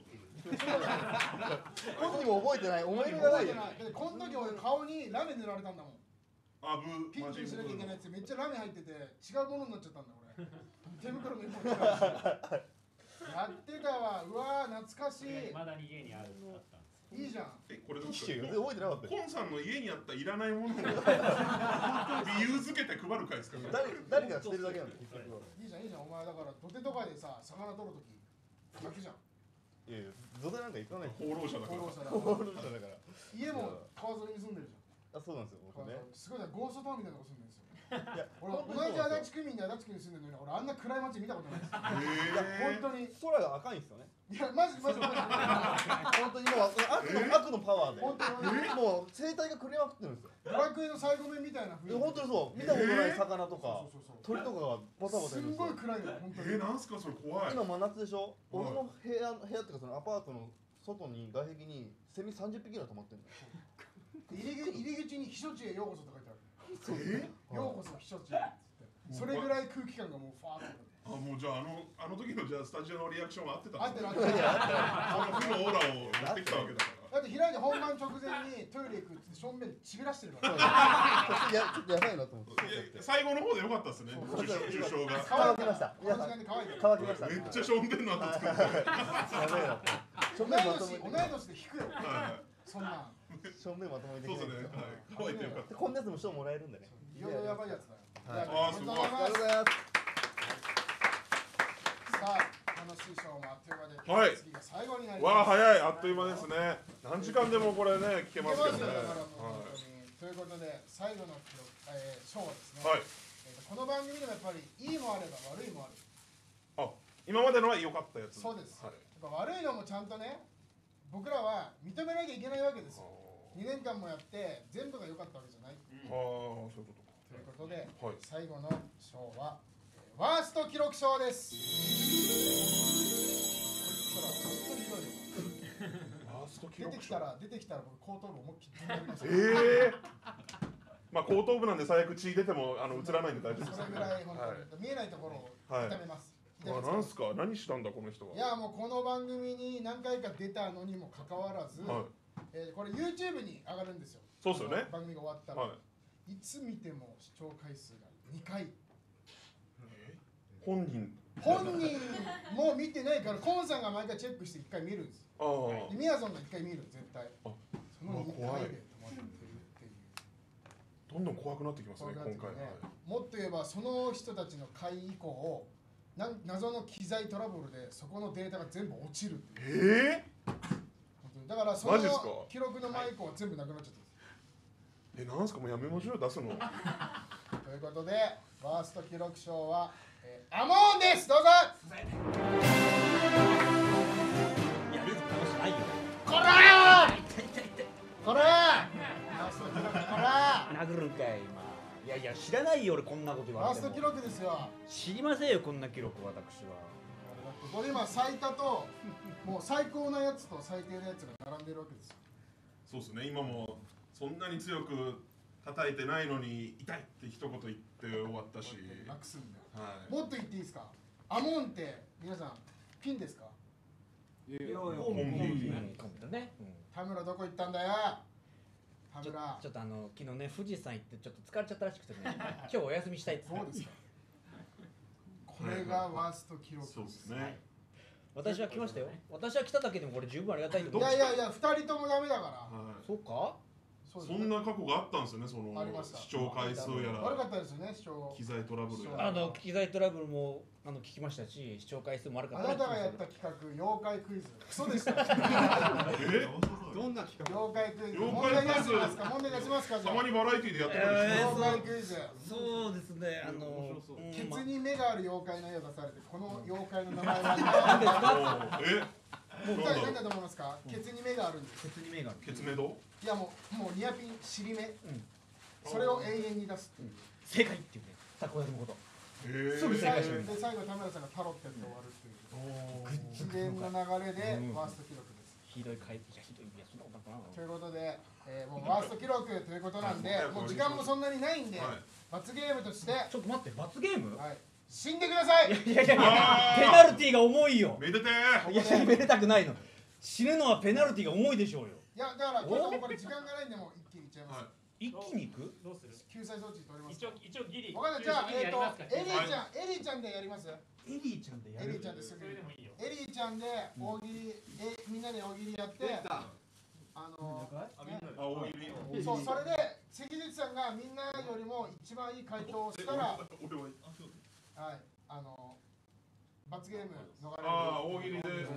本人も覚えてない思い出がないこの時俺顔にラメ塗られたんだもん。 あブピンクにしなきゃいけないやつめっちゃラメ入ってて違うものになっちゃったんだ俺。手袋も一本やってたわ。うわ懐かしい。 まだに家にあるあった。 いいじゃん。 えこれどう覚えてなかった。 コンさんの家にあったいらないものを理由づけて配る会ですか。 誰誰かが捨てるだけなんだ。 いいじゃんいいじゃんお前だから土手とかでさ魚取るとき焼くじゃん。 いやいや土手なんか行かない。 放浪者だから。 放浪者だから。 家も川沿いに住んでるじゃん。 あそうなんですよ僕ね。 すごいじゃんゴーストタウンみたいなとこ住んでるんですよ。いや俺同じ足立区民で足立区に住んでるのに俺あんな暗い街見たことないです。いや本当に空が赤いんですよね。 いやマジマジマジ本当にもう悪の悪のパワーで本当にもう生態がくれまくってるんですよ。 ドラクエの最後面みたいな雰囲気。 本当にそう見たことない魚とか鳥とかがバタバタいるんですよ。 すんごい暗いの本当に。 えなんすかそれ怖い。 今真夏でしょ。俺の部屋部屋っていうかそのアパートの外に外壁にセミさんじゅっぴきぐらい止まってるの。 入り口に避暑地へようこそと書いてある。ようこそ避暑地へ。それぐらい空気感がもうファーッと。 あもうじゃああのあの時のじゃあスタジオのリアクションは合ってた。 合ってる合ってる。 負のオーラを持ってきたわけだから。 だって平井で本番直前にトイレ行くって正面ちびらしてるから。 いやちょっとやばいなと思って。 最後の方でよかったですね。受賞が。 乾きました。 この時間で乾いてる。 乾きました。 めっちゃしょんでんなと作って。 やばいな。 同い年同い年で引くよ。そんな。 正面まともにできない。 そうですね。乾いてよかった。 こんなやつも賞もらえるんでね。 いろいろやばいやつだよ。 ああすごい。 ありがとうございます。 さあ楽しいショーもあっという間で、 はい、 次が最後になります。 わあ早いあっという間ですね。何時間でもこれね聞けますけどね。 ということで最後の記録、えー、ショーはですね、 はい、 えー、この番組でもやっぱりいいもあれば悪いもある。 あ今までのは良かったやつ。 そうです、はい、やっぱ悪いのもちゃんとね僕らは認めなきゃいけないわけですよ。にねんかんもやって全部が良かったわけじゃない。 ああそういうことか。 ということで、 はい、 最後の賞はワースト記録賞です。出てきたら出てきたら僕後頭部思いっきり飛んでます。 ええー。 まあ後頭部なんで最悪血出てもあの映らないんで大丈夫です。 それぐらい本当に見えないところを痛めます。 あ、なんすか、何したんだこの人は。 いやもうこの番組に何回か出たのにもかかわらず、えこれ YouTube に上がるんですよ。 そうですよね。 番組が終わったら、いつ見ても視聴回数がにかい。 本人本人も見てないから、コンさんが毎回チェックしていっかい見るんです。でみやぞんがいっかい見る絶対。そのにかいで止まってるっていう。 どんどん怖くなってきますね今回。 もっと言えばその人たちの回以降、な謎の機材トラブルでそこのデータが全部落ちるっていう。 えー、だからその記録の前以降は全部なくなっちゃったんです。 え、なんすか、もうやめましょうよ出すの。ということでワースト記録賞は、えー、アモーンです。どうぞ。 いやルーズもしないよ。 こらーこらー殴るんかい今。いやいや知らないよ俺こんなこと言われても。 ファースト記録ですよ。 知りませんよこんな記録私は。 これ今最多ともう最高なやつと最低なやつが並んでるわけですよ。 そうですね。今もそんなに強く叩いてないのに痛いって一言言って終わったし。 なくすんだよ。 はい。 もっと言っていいですか。アモンって皆さんピンですか。 いやいやコンビだね。 田村どこ行ったんだよ。 ちょ, ちょっとあの昨日ね富士山行ってちょっと疲れちゃったらしくてね今日お休みしたいって。 そうですか。これがワースト記録ですね、はい、 私は来ましたよ。私は来ただけでもこれ十分ありがたいと思う。 いやいやいやふたりともダメだから、はい、 そうか。 そんな過去があったんですよね。その視聴回数やら悪かったですよね。視聴機材トラブルあの機材トラブルもあの聞きましたし、視聴回数も悪かった。 あなたがやった企画妖怪クイズクソでした。 えどんな企画。 妖怪クイズ。 妖怪クイズ問題出しますか。 たまにバラエティーでやってるんですよ。妖怪クイズ。 そうですね。あのケツに目がある妖怪の絵を出されて、この妖怪の名前は何ですか。えもう二人何だと思いますか。ケツに目があるんです。 ケツに目がある。 ケツメド。 いやもうもうニアピン尻目。それを永遠に出す。 正解っていうね。たこ焼きのこと。 すぐ正解します。で最後田村さんがタロってやって終わるっていう。自然の流れでワースト記録です。 ひどい回いやひどいいやそんなことなの。 ということで、えー、もうワースト記録ということなんで、もう時間もそんなにないんで、罰ゲームとしてちょっと待って罰ゲーム？ はい。死んでください。 いやいやいやペナルティーが重いよ。 めでてー。いやいやめでたくないの。死ぬのはペナルティーが重いでしょうよ。 いやだからこれこれ時間がないんでもう一気にいっちゃいます。 一気にいく？ どうする？ 救済措置取ります。 一応一応ギリ。 わかった。じゃあえっとエリーちゃんエリーちゃんでやります。 エリーちゃんでやる。 エリーちゃんですぐ。 それでもいいよ。 エリーちゃんで大喜利えみんなで大喜利やって。あの大喜利。 そうそれで関口さんがみんなよりも一番いい回答をしたら、はいあの罰ゲーム逃れる。 ああ大喜利で。 大喜利で。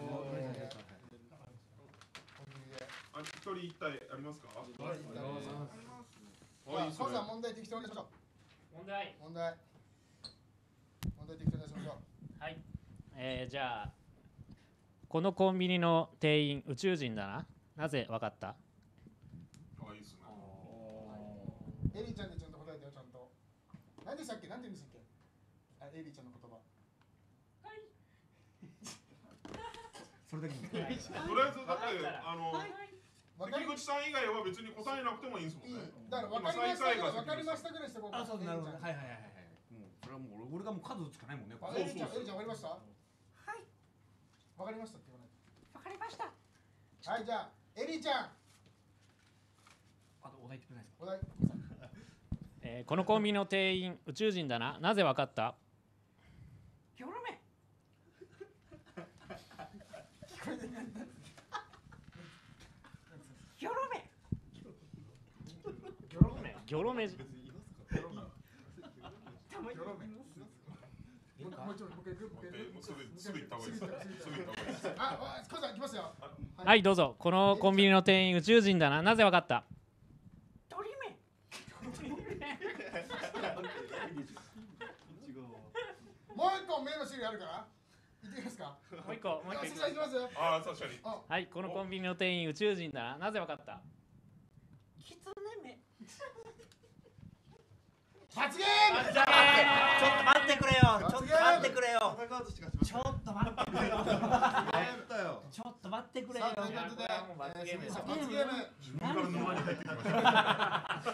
あ一人一体ありますか？ はい。そうさん問題適当にしましょう。 問題。 問題。問題適当にしましょう。 はい。えー、じゃあこのコンビニの店員宇宙人だな。なぜわかった？ あいいですね。 エリーちゃんでちゃんと答えてよちゃんと。何でしたっけ？何て言うんでしたっけ？あエリーちゃんの言葉。はい。 それだけ。 とりあえずだってあの。関口さん以外は別に答えなくてもいいんですもんね。 だから分かりましたぐらい、分かりましたぐらいしてこう。 あ、そうなるほど。はいはいはいはい。もうそれはもう俺がもう数打つしかないもんね。 エリちゃん、エリちゃん分かりました？はい。分かりましたって言わない。 分かりました。 はいじゃあエリちゃん。 あとお題言ってくれないですか？ お題。 えー、このコンビニの店員宇宙人だな。なぜ分かった？ ギョロメ。 聞こえてない。 ギョロメ。 ギョロメ。ギョロメ。 ギョロメ。もう一度もう一回行く。 もうすぐすぐ行った方がいいです。すぐ行った方がいいです。 あ、コウさん来ますよ。 はいどうぞ。このコンビニの店員宇宙人だな。なぜ分かった？ 鳥目。 もう一個目の種類あるから。行ってみますか。 もう一個もう一個行きます。 ああ確かに。 はいこのコンビニの店員宇宙人だな。なぜ分かった？ キツネ目。 罰ゲーム。 ちょっと待ってくれよ。ちょっと待ってくれよ。ちょっと待ってくれよ。ちょっと待ってくれよ。 ということで罰ゲーム。 自分から沼に入ってきました。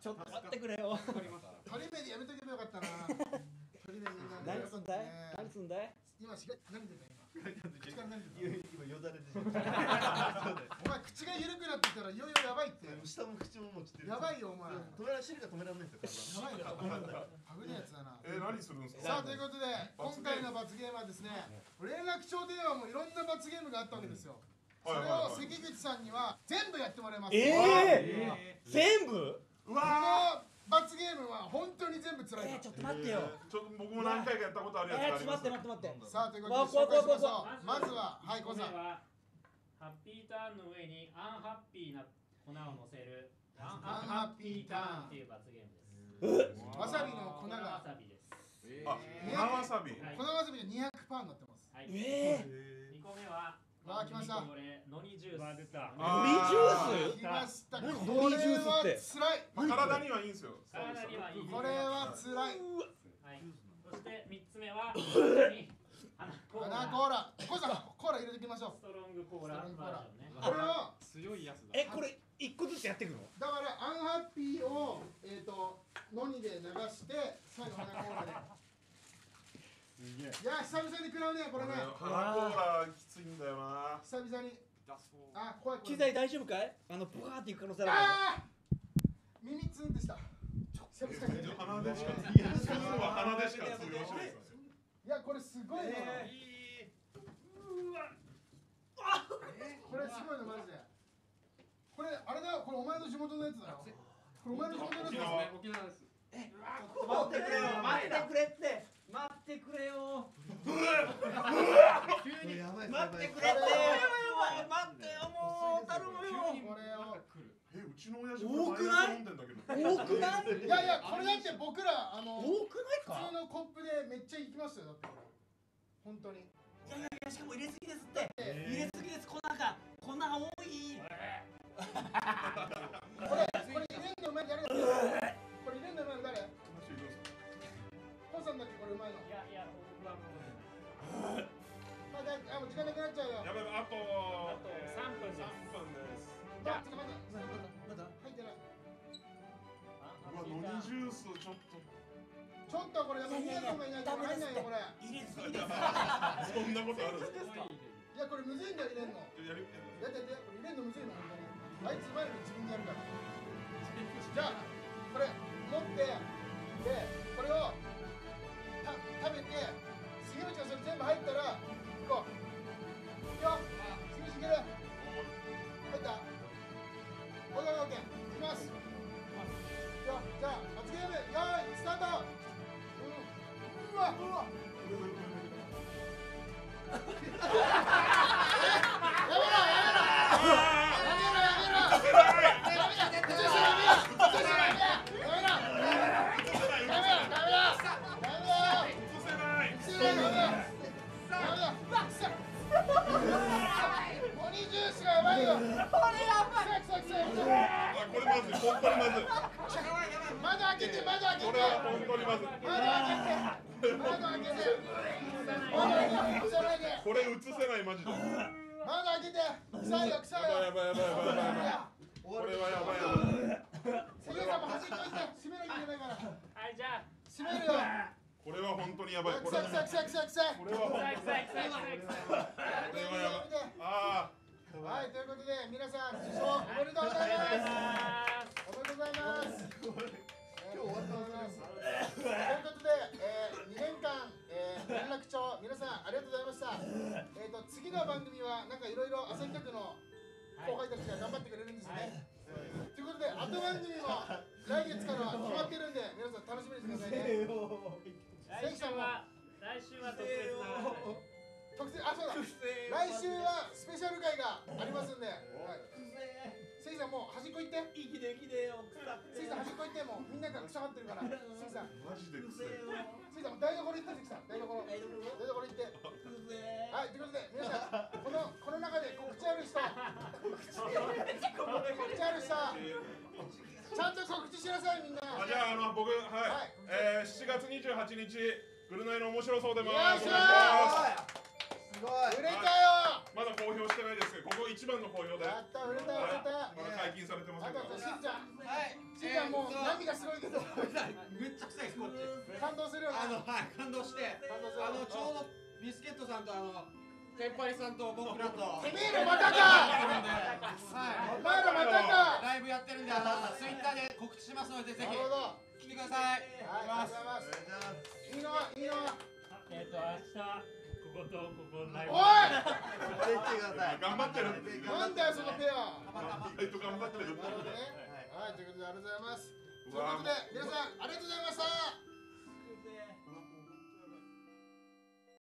ちょっと待ってくれよ。 鳥目でやめとけばよかったな。鳥目みんな。 何すんだい？何すんだい？ 今しが何出た今。口から何出た？ 今よだれ出てる。お前口が緩くなってきたらいよいよやばいって。 下も口ももちってる。 やばいよお前。 止められ汁が止められないですよ。 やばいよ。危ないやつだな。 え何するんですか。 さあということで今回の罰ゲームはですね、連絡帳電話もいろんな罰ゲームがあったわけですよ。それを関口さんには全部やってもらいます。 ええ全部？ うわー。罰ゲームは本当に全部辛い。 えー、ちょっと待ってよ。 ちょっと僕も何回かやったことあるやつあります。 えー、待って待って待って。 さあということで紹介しましょう。まずははいコウさん。 ハッピーターンの上にアンハッピーな粉を乗せるアンハッピーターンっていう罰ゲームです。 わさびの粉がわさびです。 あ、粉わさび。 粉わさびがにひゃくパーセントになってます。 はい。 ええ。にこめはわあ来ました。 これノニジュース。 ノニジュース？ 来ました。 ノニジュースって辛い。 体にはいいんですよ。 体にはいい。 これは辛い。 はい。そして三つ目は花コーラ。コウさんコーラ入れていきましょう。 ストロングコーラバージョンね。 これは強いやつだ。 えこれ一個ずつやっていくの？ だからアンハッピーをえっとノニで流して最後花コーラで。いや久々に食らうねこれね。 花コーラきついんだよな。 久々に。あ怖い。 機材大丈夫かい？あのブワーっていう可能性ある。 ああ。耳ツンってした。 鼻でしか鼻でしか通用しない。 いやこれすごいね。うわ。これすごいのマジで。これあれだよこれお前の地元のやつだよ。これお前の地元のやつだよ。 沖縄です。 え、待ってくれよ。待ってくれって。待ってくれよ。 急にやばい。 待ってくれって。待ってよもう頼むよ。 これを。 えうちの親父も毎朝飲んでんだけど。 多くない？ いやいやこれだって僕らあの多くないか？ 普通のコップでめっちゃいきますよだってこれ。本当に。 いやいやいやしかも入れすぎですって。入れすぎです粉が粉多い。 これこれ入れんのうまい誰だ？これ入れんのうまいの誰？コウさんだっけこれうまいの。 いやいや僕はもう。 まだあもう時間なくなっちゃうよ。 やばいあとあと三分です。 三分です。 じゃあちょっと待って。まだ入ってない。 うわノニジュースちょっと。 ちょっとこれやばい。みんなのがいないと入んないよこれ。 入れすぎです。 そんなことあるんですか？ いやこれむずいんだよ入れんの。 やるやってやってこれ入れんのむずいの本当に。あいつうまいのに自分でやるから。じゃあこれ持ってでこれをた食べて杉口がそれ全部入ったら行こう。いくよ。杉口いける。入った。オッケーオッケー。いきます。いくよ。じゃあ罰ゲームよーいスタート。うん。うわうわ。窓開けて窓開けて。 これは本当にまずい。 窓開けて。窓開けて。 これ映せないマジで。 窓開けて。臭いよ臭いよ。 やばいやばいやばいやばいやばい。これはやばいやばい。 関根さんも端っこ行って閉めなきゃいけないから。 はいじゃあ閉めるよ。 これは本当にやばい。こ臭い臭い臭い臭い臭い。 これは本臭い臭い臭い臭い臭い。 これはやばい。ああ。 はいということで皆さん受賞おめでとうございます。おめでとうございます。今日終わったます。ということで、えー、にねんかん、えー、連絡帳皆さんありがとうございました。えっと次の番組はなんかいろいろ朝日局の後輩たちが頑張ってくれるんですね。ということで後番組も来月からは決まってるんで皆さん楽しみにしてくださいね。 来週は来週は特別な特製あそうだ。来週はスペシャル回がありますんで。関さんもう端っこ行って。 いきできでよ。 関さん端っこ行ってもうみんなが臭がってるから。関さん。 マジで臭い。 関さん台所行って関さん台所。台所行って。はいということで皆さんこのこの中で告知ある人。告知ある人。ちゃんと告知しなさいみんな。 あじゃああの僕はい。えーしちがつにじゅうはちにちぐるナイの面白そうでます。 よいしょ。すごい売れたよ。 まだ公表してないですけど、ここ一番の好評で。 やった売れた売れた。 まだ解禁されてませんから。 あとしんちゃん。はい。しんちゃんもう何ゃすごいけどめっちゃ臭いですこっち。 感動するよね。 あのはい感動して、あのちょうどビスケットさんとあのテンパリさんと僕らとてめえらまたか。 はい。 お前らまたか。 ライブやってるんで、あのツイッターで告知しますのでぜひ来てください。 はい。ありがとうございます。いいのはいいの。 えっと明日こことここライブ。 おい。 頑張ってる。 なんだよそのペア。 意外と頑張ってる。 なるほどね。はいということでありがとうございます。ということで皆さん。